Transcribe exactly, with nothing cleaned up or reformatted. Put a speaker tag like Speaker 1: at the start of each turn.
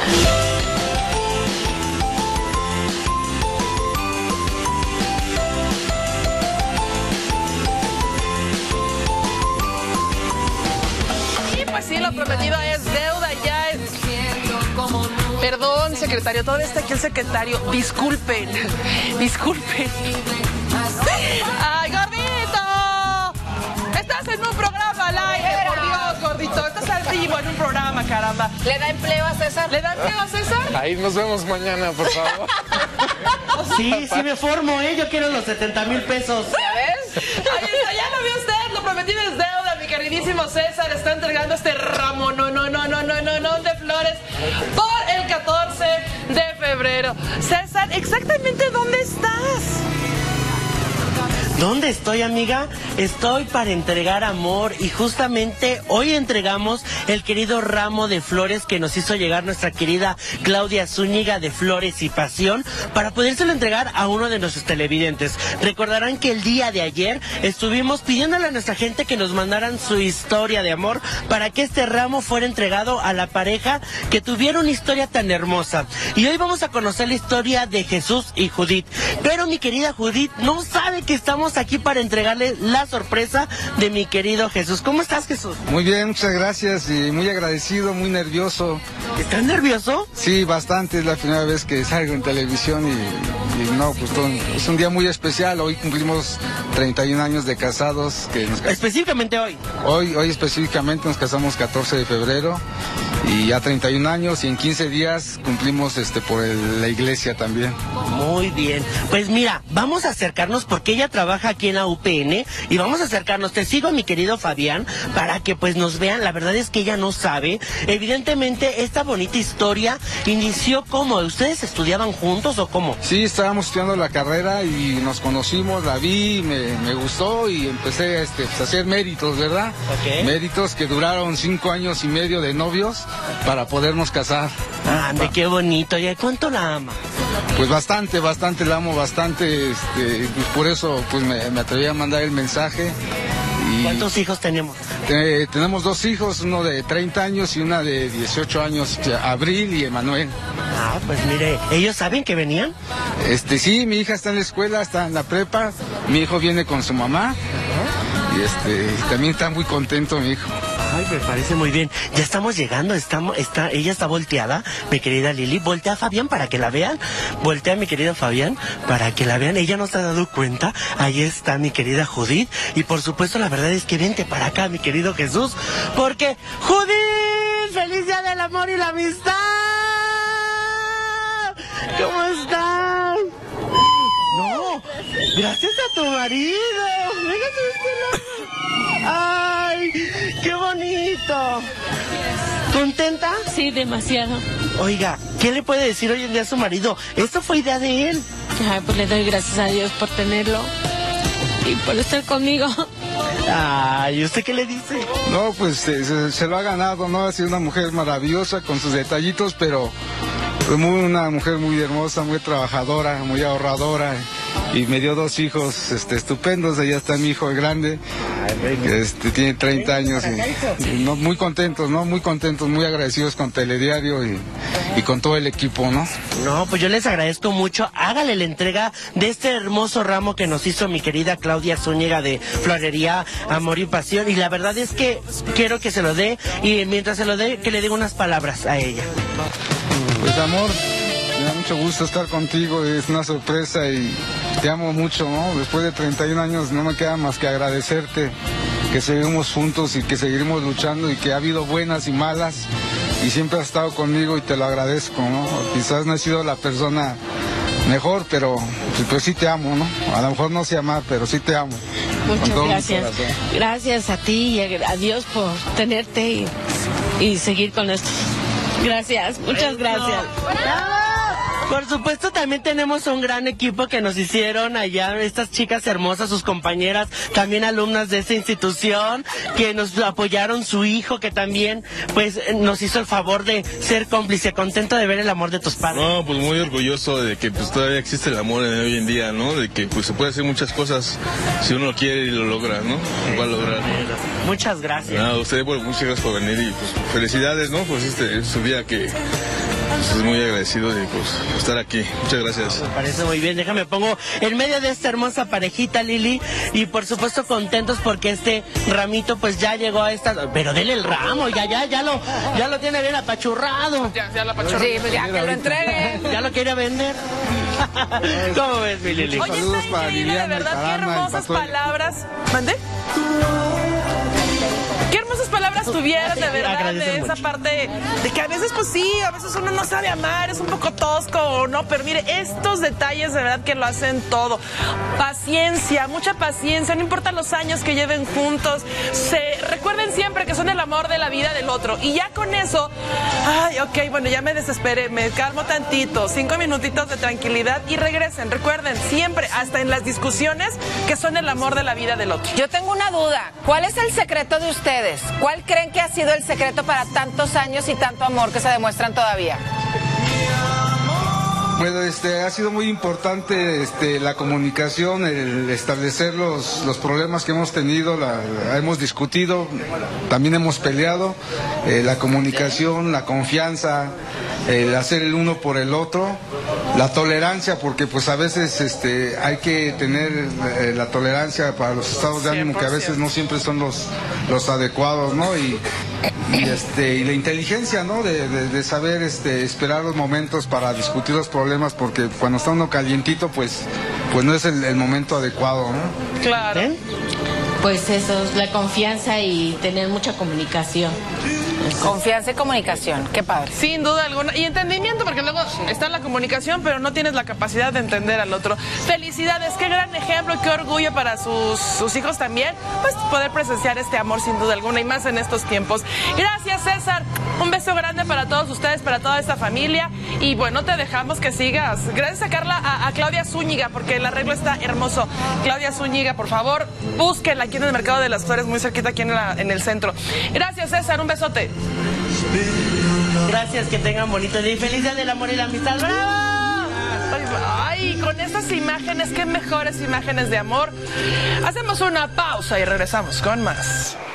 Speaker 1: Y pues sí, lo prometido es deuda, ya es... Perdón, secretario, todavía está aquí el secretario. Disculpen, disculpen. ¡Ay, gordito! Estás en un programa al aire, por Dios, gordito. Estás al vivo en un programa, caramba.
Speaker 2: ¿Le da empleo a César?
Speaker 1: ¿Le da empleo a César?
Speaker 3: Ahí nos vemos mañana, por favor.
Speaker 4: Sí, sí me formo, ¿eh? Yo quiero los setenta mil pesos.
Speaker 1: ¿Ya ves? Ahí está, ya lo vio usted, lo prometido es deuda. Mi queridísimo César está entregando este ramo, no, no, no, no, no, no, no, de flores por el catorce de febrero. César, ¿exactamente dónde estás?
Speaker 4: ¿Dónde estoy, amiga? Estoy para entregar amor y justamente hoy entregamos el querido ramo de flores que nos hizo llegar nuestra querida Claudia Zúñiga de Flores y Pasión para podérselo entregar a uno de nuestros televidentes. Recordarán que el día de ayer estuvimos pidiéndole a nuestra gente que nos mandaran su historia de amor para que este ramo fuera entregado a la pareja que tuviera una historia tan hermosa. Y hoy vamos a conocer la historia de Jesús y Judith. Pero mi querida Judith no sabe que estamos aquí para entregarle la sorpresa de mi querido Jesús. ¿Cómo estás, Jesús?
Speaker 3: Muy bien, muchas gracias y muy agradecido, muy nervioso.
Speaker 4: ¿Estás nervioso?
Speaker 3: Sí, bastante, es la primera vez que salgo en televisión y, y no, pues todo, es un día muy especial. Hoy cumplimos treinta y un años de casados. Que nos cas...
Speaker 4: Específicamente hoy.
Speaker 3: Hoy, hoy específicamente nos casamos catorce de febrero y ya treinta y un años y en quince días cumplimos este por el, la iglesia también.
Speaker 4: Muy bien, pues mira, vamos a acercarnos porque ella trabaja aquí en la U P N y vamos a acercarnos. Te sigo, mi querido Fabián, para que pues nos vean. La verdad es que ella no sabe. Evidentemente esta bonita historia inició como, ¿ustedes estudiaban juntos o cómo?
Speaker 3: Sí, estábamos estudiando la carrera y nos conocimos, la vi, me, me gustó y empecé este, pues, a hacer méritos, ¿verdad?
Speaker 4: Okay.
Speaker 3: Méritos que duraron cinco años y medio de novios para podernos casar.
Speaker 4: Ande, qué bonito. ¿Y cuánto la ama?
Speaker 3: Pues bastante, bastante, la amo bastante, este, pues por eso pues me, me atreví a mandar el mensaje. Y
Speaker 4: ¿cuántos hijos tenemos?
Speaker 3: Eh, tenemos dos hijos, uno de treinta años y una de dieciocho años, Abril y Emanuel.
Speaker 4: Ah, pues mire, ¿ellos saben que venían?
Speaker 3: Este, sí, mi hija está en la escuela, está en la prepa, mi hijo viene con su mamá. Uh-huh. Y este, también está muy contento mi hijo.
Speaker 4: Ay, me parece muy bien. Ya estamos llegando, estamos, está, ella está volteada, mi querida Lili. Voltea a Fabián para que la vean. Voltea a mi querido Fabián para que la vean. Ella no se ha dado cuenta. Ahí está mi querida Judith. Y por supuesto, la verdad es que vente para acá, mi querido Jesús. Porque, ¡Judith! ¡Feliz día del amor y la amistad! ¿Cómo estás? No, gracias a tu marido. ¡Ay, qué bonito! ¿Contenta?
Speaker 5: Sí, demasiado.
Speaker 4: Oiga, ¿qué le puede decir hoy en día a su marido? Esto fue idea de él.
Speaker 5: Ay, pues le doy gracias a Dios por tenerlo y por estar conmigo.
Speaker 4: Ay, ¿usted qué le dice?
Speaker 3: No, pues eh, se, se lo ha ganado, ¿no? Ha sido una mujer maravillosa con sus detallitos, pero fue muy, una mujer muy hermosa, muy trabajadora, muy ahorradora. Y me dio dos hijos este, estupendos. Allá está mi hijo el grande, que este, tiene treinta años. Y, y no, muy contentos, ¿no? Muy contentos, muy agradecidos con Telediario y, y con todo el equipo, ¿no?
Speaker 4: No, pues yo les agradezco mucho. Hágale la entrega de este hermoso ramo que nos hizo mi querida Claudia Zúñiga de Florería Amor y Pasión. Y la verdad es que quiero que se lo dé y mientras se lo dé, que le diga unas palabras a ella.
Speaker 3: Pues amor, me da mucho gusto estar contigo, es una sorpresa y te amo mucho, ¿no? Después de treinta y un años no me queda más que agradecerte que seguimos juntos y que seguiremos luchando y que ha habido buenas y malas y siempre has estado conmigo y te lo agradezco, ¿no? Quizás no he sido la persona mejor, pero pues sí te amo, ¿no? A lo mejor no sé amar, pero sí te amo.
Speaker 5: Muchas gracias. Gracias a ti y a Dios por tenerte y, y seguir con esto. Gracias, muchas gracias.
Speaker 4: Por supuesto, también tenemos un gran equipo que nos hicieron allá, estas chicas hermosas, sus compañeras, también alumnas de esta institución, que nos apoyaron, su hijo, que también, pues, nos hizo el favor de ser cómplice. Contento de ver el amor de tus padres.
Speaker 6: No, pues muy orgulloso de que pues todavía existe el amor en hoy en día, ¿no? De que pues se puede hacer muchas cosas si uno lo quiere y lo logra, ¿no? Lo va a lograr.
Speaker 4: Muchas gracias.
Speaker 6: Nada, usted, bueno, muchas gracias por venir y pues felicidades, ¿no? Pues este es su día que pues, muy agradecido de pues, estar aquí. Muchas gracias.
Speaker 4: Me parece muy bien. Déjame pongo en medio de esta hermosa parejita, Lili, y por supuesto contentos porque este ramito pues ya llegó a esta... Pero dele el ramo, ya, ya, ya lo, ya lo tiene bien apachurrado.
Speaker 1: Ya, ya lo apachurrado.
Speaker 2: Sí, pues ya que lo entreguen.
Speaker 4: Ya lo quiere vender. ¿Cómo ves, mi Lili?
Speaker 1: Oye,
Speaker 3: Saludos
Speaker 1: está
Speaker 3: para
Speaker 1: increíble, de
Speaker 3: Liliana,
Speaker 1: verdad,
Speaker 3: para
Speaker 1: qué
Speaker 3: Ana y
Speaker 1: hermosas
Speaker 3: para todo el-
Speaker 1: palabras. ¿Mande? Qué hermosas palabras tuvieron, de verdad,
Speaker 4: Agradecen
Speaker 1: de esa
Speaker 4: mucho.
Speaker 1: parte de que a veces, pues sí, a veces uno no sabe amar, es un poco tosco, ¿no? Pero mire, estos detalles de verdad que lo hacen todo. Paciencia, mucha paciencia, no importa los años que lleven juntos. Se, recuerden siempre que son el amor de la vida del otro. Y ya con eso, ay, ok, bueno, ya me desesperé, me calmo tantito, cinco minutitos de tranquilidad y regresen. Recuerden siempre, hasta en las discusiones, que son el amor de la vida del otro.
Speaker 2: Yo tengo una duda. ¿Cuál es el secreto de ustedes? ¿Cuál creen que ha sido el secreto para tantos años y tanto amor que se demuestran todavía?
Speaker 3: Bueno, este, ha sido muy importante este, la comunicación, el establecer los, los problemas que hemos tenido, la, la- hemos discutido, también hemos peleado, eh, la comunicación, la confianza, el hacer el uno por el otro, la tolerancia, porque pues a veces este, hay que tener eh, la tolerancia para los estados de ánimo que a veces no siempre son los, los adecuados, ¿no? Y, y, este, y la inteligencia, ¿no? De, de, de saber este, esperar los momentos para discutir los problemas, porque cuando está uno calientito, pues, pues no es el, el momento adecuado, ¿no?
Speaker 1: Claro.
Speaker 4: ¿Eh?
Speaker 5: Pues eso, la confianza y tener mucha comunicación.
Speaker 2: Confianza y comunicación. Qué padre.
Speaker 1: Sin duda alguna. Y entendimiento, porque luego está la comunicación, pero no tienes la capacidad de entender al otro. Felicidades, qué gran ejemplo, qué orgullo para sus, sus hijos también, pues poder presenciar este amor sin duda alguna, y más en estos tiempos. Gracias, César. Un beso grande para todos ustedes, para toda esta familia. Y bueno, te dejamos que sigas. Gracias a Carla, a, a Claudia Zúñiga, porque el arreglo está hermoso. Claudia Zúñiga, por favor, búsquenla aquí en el Mercado de las Flores, muy cerquita aquí en, la, en el centro. Gracias, César. Un besote.
Speaker 4: Gracias, que tengan bonito día y feliz día del amor y la amistad. ¡Bravo!
Speaker 1: Ay, con estas imágenes, qué mejores imágenes de amor. Hacemos una pausa y regresamos con más.